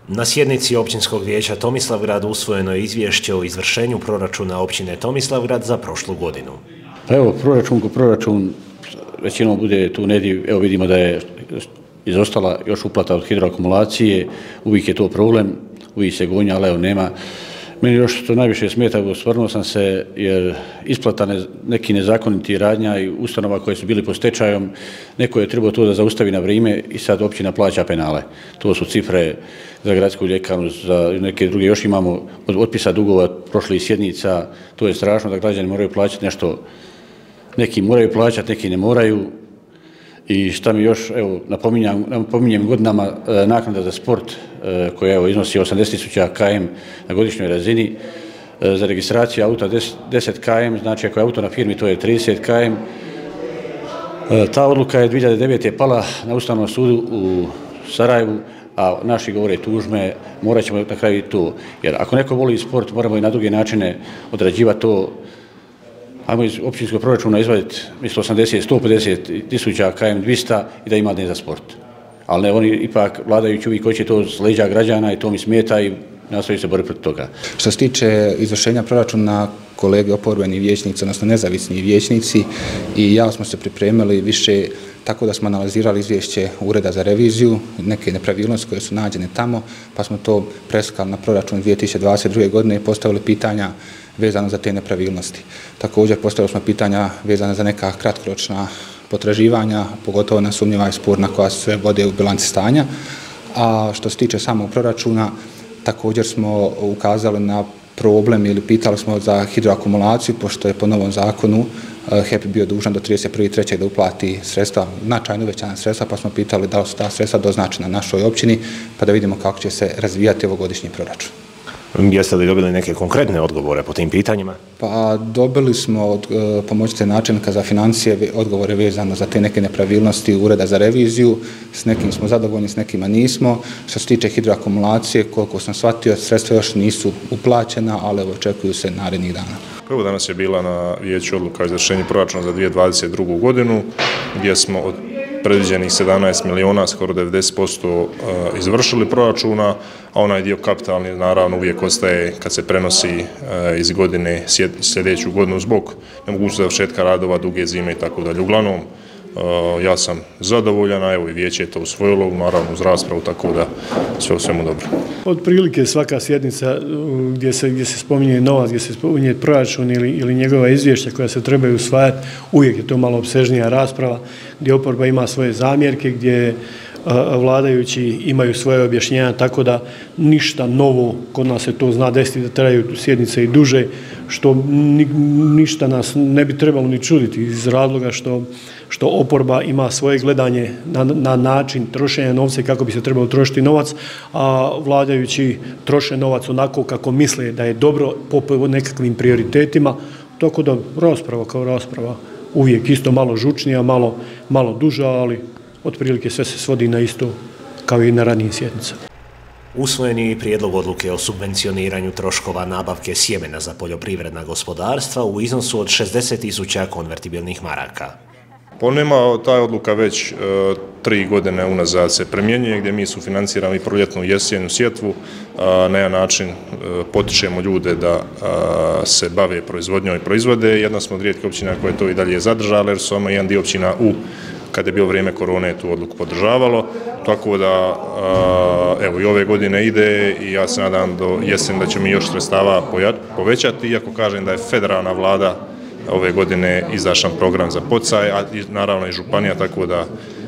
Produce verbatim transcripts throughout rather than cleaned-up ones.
Na sjednici općinskog vijeća Tomislavgrad usvojeno je izvješće o izvršenju proračuna općine Tomislavgrad za prošlu godinu. Pa evo, proračun ko proračun, većinom bude tu negdje, evo vidimo da je izostala još uplata od hidroakumulacije, uvijek je to problem, uvijek se gonja, ali evo nema. Meni još što najviše smeta, osvrnuo sam se, jer isplata ne, neki nezakoniti radnja i ustanova koje su bili pod stečajom, neko je trebao to da zaustavi na vrijeme i sad općina plaća penale. To su cifre za gradsku ljekarnu, za neke druge, još imamo od otpisa dugova prošlih sjednica, to je strašno da građani moraju plaćati nešto, neki moraju plaćati, neki ne moraju. I šta mi još, evo, napominjem, napominjem godinama e, naknada za sport e, koja evo, iznosi osamdeset tisuća kilometara na godišnjoj razini, e, za registraciju auta deset kilometara, znači ako je auto na firmi to je trideset kilometara. E, ta odluka je dvije hiljade devete. pala na Ustavnom sudu u Sarajevu, a naši govore tužme, morat ćemo na kraju i to. Jer ako neko voli sport, moramo i na druge načine odrađivati to. Ajmo iz općinskog proračuna izvaditi mjesto osamdeset, sto pedeset tisuća kilometara, dvjesto i da ima den za sport. Ali ne, oni ipak vladajući uvijek hoće to s leđa građana i to mi smeta i nastoji se boriti protiv toga. Što se tiče izvršenja proračuna, kolege oporbeni vijećnici, odnosno nezavisni vijećnici i ja smo se pripremili više tako da smo analizirali izvješće Ureda za reviziju, neke nepravilnosti koje su nađene tamo, pa smo to preskali na proračun dvije tisuće dvadeset druge. godine i postavili pitanja vezano za te nepravilnosti. Također postavili smo pitanja vezana za neka kratkoročna potraživanja, pogotovo na sumnjiva i sporna koja se vode u bilanci stanja. A što se tiče samog proračuna, također smo ukazali na problem ili pitali smo za hidroakumulaciju, pošto je po novom zakonu H E P bio dužan do trideset prvog trećeg da uplati sredstva, značajno uvećana sredstva, pa smo pitali da li su ta sredstva doznačena našoj općini, pa da vidimo kako će se razvijati ovogodišnji proračun. Jeste li dobili neke konkretne odgovore po tim pitanjima? Pa dobili smo od e, pomoćnice načelnika za financije odgovore vezano za te neke nepravilnosti Ureda za reviziju. S nekim smo zadovoljni, s nekima nismo. Što se tiče hidroakumulacije, koliko sam shvatio, sredstva još nisu uplaćena, ali očekuju se narednih dana. Prvo danas je bila na vijeću odluka o izvršenju proračuna za dvije tisuće dvadeset drugu. godinu, gdje smo od predviđenih sedamnaest miliona, skoro devedeset posto izvršili proračuna, a onaj dio kapitalni naravno uvijek ostaje kad se prenosi iz godine sljedeću godinu zbog nemogućnosti završetka radova, duge zime i tako dalje. Uglavnom, ja sam zadovoljan, a evo i vijeće je to usvojilo, naravno uz raspravu, tako da sve u svemu dobro. Od prilike svaka sjednica gdje se, gdje se spominje novac, gdje se spominje proračun ili, ili njegova izvješća koja se trebaju usvajati, uvijek je to malo opsežnija rasprava, gdje oporba ima svoje zamjerke, gdje vladajući imaju svoje objašnjenja, tako da ništa novo, kod nas se to zna desiti da traju sjednice i duže, što ni, ništa nas ne bi trebalo ni čuditi iz razloga što, što oporba ima svoje gledanje na, na način trošenja novca i kako bi se trebalo trošiti novac, a vladajući troše novac onako kako misle da je dobro po nekakvim prioritetima, tako da rasprava kao rasprava uvijek isto malo žučnija, malo, malo duža, ali otprilike sve se svodi na isto kao i na ranijim sjednicama. Usvojen je i prijedlog odluke o subvencioniranju troškova nabavke sjemena za poljoprivredna gospodarstva u iznosu od šezdeset tisuća konvertibilnih maraka. Po nema ta odluka već e, tri godine unazad se primjenjuje, gdje mi sufinanciramo i proljetnu i jesenju sjetvu, a, na jedan način e, potičemo ljude da a, se bave proizvodnjom i proizvode. Jedna smo od rijetkih općina koje to i dalje zadržale, jer su samo jedan dio općina u kada je bilo vrijeme korone tu odluku podržavalo, tako da evo i ove godine ide i ja se nadam do jesen da će mi još sredstava povećati, iako kažem da je federalna vlada ove godine izašao program za poticaj, a naravno i županija, tako da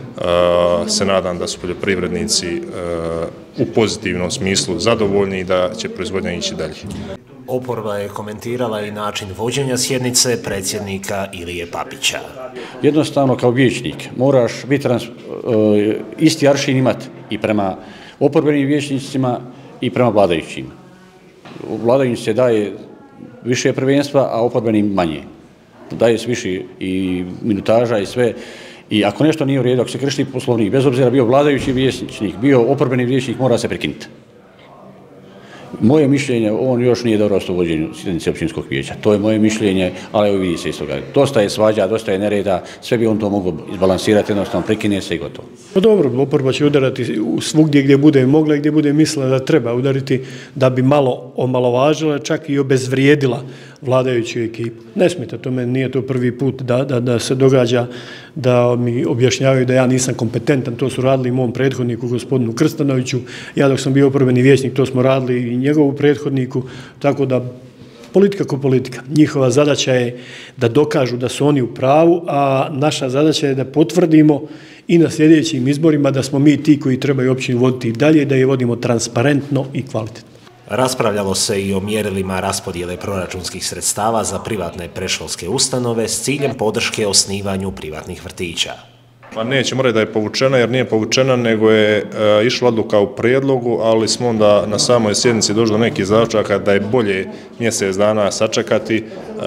se nadam da su poljoprivrednici u pozitivnom smislu zadovoljni i da će proizvodnja ići dalje. Oporba je komentirala i način vođenja sjednice predsjednika Ilije Papića. Jednostavno kao vijećnik moraš biti trans, uh, isti aršin imati i prema oporbenim vijećnicima i prema vladajućima. Vladajućim se daje više prvenstva, a oporbenim manje. Daje se više i minutaža i sve. I ako nešto nije u redu, ako se krši poslovnik, bez obzira bio vladajući vijećnik, bio oporbeni vijećnik, mora se prekinuti. Moje mišljenje, on još nije dobro u vođenju sjednice općinskog vijeća. To je moje mišljenje, ali evo vidi se iz toga. Dosta je svađa, dosta je nereda, sve bi on to mogao izbalansirati, jednostavno prekine se i gotovo. Pa dobro, oporba će udarati svugdje gdje bude mogla i gdje bude mislila da treba udariti da bi malo omalovažila, čak i obezvrijedila vladajuću ekipu. Ne smijete, to meni nije to prvi put da, da, da se događa da mi objašnjavaju da ja nisam kompetentan, to su radili i mom prethodniku gospodinu Krstanoviću, ja dok sam bio oporbeni vijećnik to smo radili i njegovu prethodniku, tako da politika ko politika. Njihova zadaća je da dokažu da su oni u pravu, a naša zadaća je da potvrdimo i na sljedećim izborima da smo mi ti koji trebaju općinu voditi dalje, da je vodimo transparentno i kvalitetno. Raspravljalo se i o mjerilima raspodjele proračunskih sredstava za privatne predškolske ustanove s ciljem podrške osnivanju privatnih vrtića. Pa nećemo reći da je povučena, jer nije povučena, nego je e, išla odluka u prijedlogu, ali smo onda na samoj sjednici došli do nekih zaključaka da je bolje mjesec dana sačekati, e,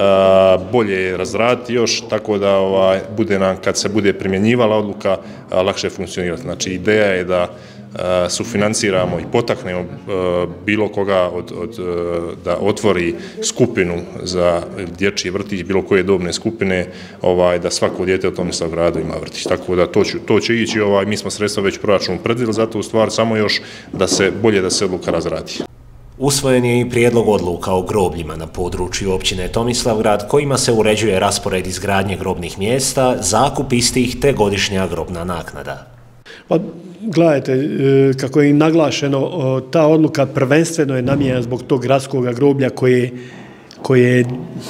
bolje je razraditi još, tako da ovaj, bude nam, kad se bude primjenjivala odluka, a, lakše funkcionirati. Znači, ideja je da sufinanciramo i potaknemo bilo koga od, od, da otvori skupinu za dječji vrtić, bilo koje dobne skupine, ovaj, da svako dijete u Tomislavgradu ima vrtić. Tako da to, ću, to će ići, ovaj, mi smo sredstva već proračunu predvidjeli, zato u stvari samo još da se bolje da se odluka razradi. Usvojen je i prijedlog odluka o grobljima na području općine Tomislavgrad, kojima se uređuje raspored izgradnje grobnih mjesta, zakup istih te godišnja grobna naknada. Pa, gledajte, kako je i naglašeno, ta odluka prvenstveno je namijenjena zbog tog gradskog groblja koje, koje,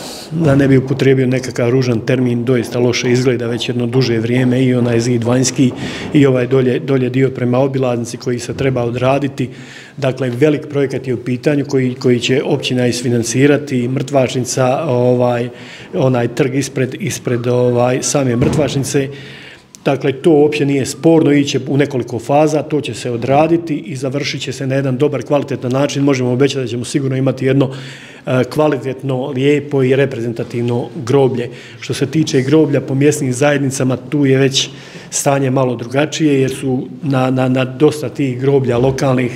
da ne bi upotrijebio nekakav ružan termin, doista loše izgleda već jedno duže vrijeme, i onaj zid vanjski i ovaj dolje, dolje dio prema obilaznici koji se treba odraditi. Dakle, velik projekat je u pitanju koji, koji će općina isfinancirati, mrtvačnica, ovaj, onaj trg ispred, ispred ovaj, same mrtvačnice. Dakle, to uopće nije sporno, iće u nekoliko faza, to će se odraditi i završit će se na jedan dobar, kvalitetan način. Možemo obećati da ćemo sigurno imati jedno kvalitetno, lijepo i reprezentativno groblje. Što se tiče groblja po mjesnim zajednicama, tu je već stanje malo drugačije, jer su na, na, na dosta tih groblja lokalnih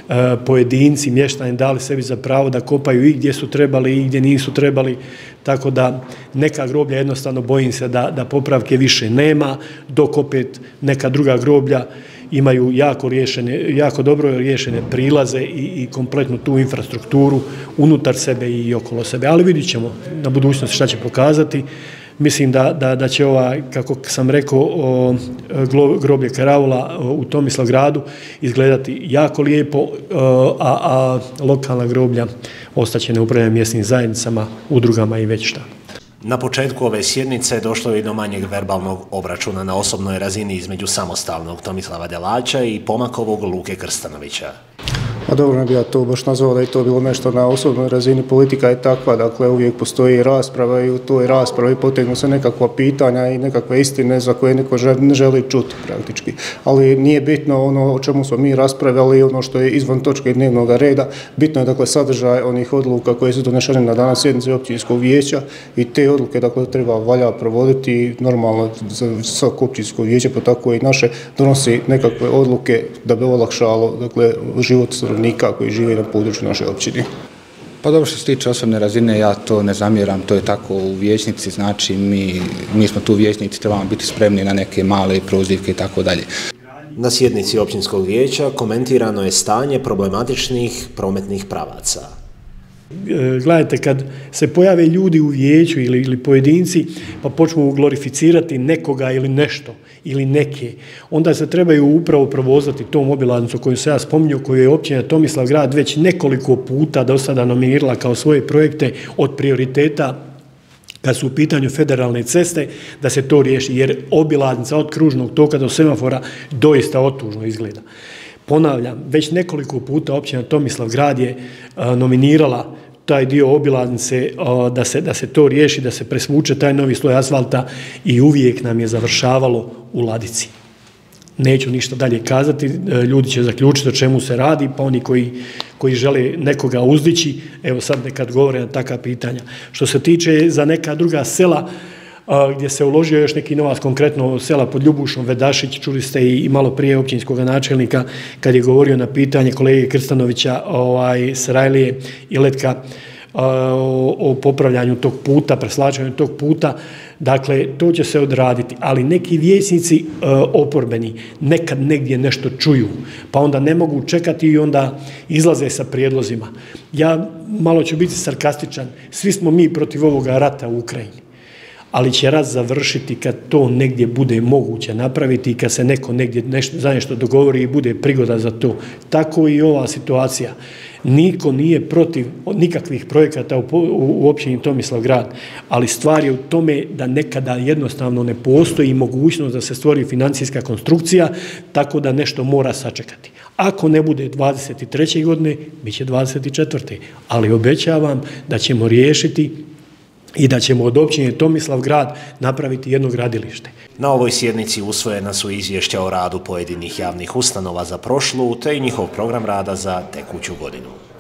pojedinci, mještani dali sebi za pravo da kopaju i gdje su trebali i gdje nisu trebali, tako da neka groblja jednostavno bojim se da, da popravke više nema, dok opet neka druga groblja imaju jako, riješene, jako dobro riješene prilaze i, i kompletnu tu infrastrukturu unutar sebe i okolo sebe. Ali vidit ćemo na budućnosti šta će pokazati. Mislim da, da, da će ova, kako sam rekao, o, groblje Karaula u Tomislavgradu izgledati jako lijepo, a, a lokalna groblja ostaće neupravljena mjesnim zajednicama, udrugama i već šta. Na početku ove sjednice došlo je do manjeg verbalnog obračuna na osobnoj razini između samostalnog Tomislava Delača i pomakovog Luke Krstanovića. A dobro, ne bi ja to baš nazvao da je to bilo nešto na osobnoj razini, politika je takva, dakle uvijek postoji rasprava i u toj raspravi potegnu se nekakva pitanja i nekakve istine za koje neko ne želi čuti praktički. Ali nije bitno ono o čemu smo mi raspravljali, ono što je izvan točke dnevnog reda, bitno je dakle sadržaj onih odluka koje su donešene na danas sjednice općinskog vijeća i te odluke dakle treba valja provoditi i normalno za svako općinsko vijeće, pa tako i naše, donosi nekakve odluke da bi olakšalo dakle život stanovnika koji žive na području naše općine. Pa dobro, što se tiče osobne razine, ja to ne zamjeram, to je tako u vijećnici, znači mi, mi smo tu vijećnici, trebamo biti spremni na neke male prozivke i tako dalje. Na sjednici općinskog vijeća komentirano je stanje problematičnih prometnih pravaca. Gledajte, kad se pojave ljudi u vijeću ili, ili pojedinci pa počnu glorificirati nekoga ili nešto ili neke, onda se trebaju upravo provozati tom obilaznicu koju se ja spominju, koju je općina Tomislavgrad već nekoliko puta do sada nominirala kao svoje projekte od prioriteta kad su u pitanju federalne ceste, da se to riješi, jer obilaznica od kružnog toka do semafora doista otužno izgleda. Ponavljam, već nekoliko puta općina Tomislavgrad je a, nominirala taj dio obilaznice a, da, se, da se to riješi, da se presvuče taj novi sloj asfalta i uvijek nam je završavalo u ladici. Neću ništa dalje kazati, ljudi će zaključiti o čemu se radi, pa oni koji, koji žele nekoga uzdići, evo sad nekad govore na takva pitanja. Što se tiče za neka druga sela, gdje se uložio još neki novac, konkretno sela pod Ljubušom, Vedašić, čuli ste i malo prije općinskog načelnika kad je govorio na pitanje kolege Krstanovića, ovaj, Sarajlije i Letka, o, o popravljanju tog puta, preslačanju tog puta. Dakle, to će se odraditi, ali neki vijećnici e, oporbeni nekad negdje nešto čuju, pa onda ne mogu čekati i onda izlaze sa prijedlozima. Ja malo ću biti sarkastičan, svi smo mi protiv ovoga rata u Ukrajini, ali će rat završiti kad to negdje bude moguće napraviti i kad se neko negdje nešto, za nešto dogovori i bude prigoda za to. Tako i ova situacija. Niko nije protiv nikakvih projekata u, u, u općini Tomislavgrad, ali stvar je u tome da nekada jednostavno ne postoji mogućnost da se stvori financijska konstrukcija, tako da nešto mora sačekati. Ako ne bude dvadeset treće godine, bit će dvadeset četvrte ali obećavam da ćemo riješiti i da ćemo od općine Tomislavgrad napraviti jedno gradilište. Na ovoj sjednici usvojena su izvješća o radu pojedinih javnih ustanova za prošlu, te i njihov program rada za tekuću godinu.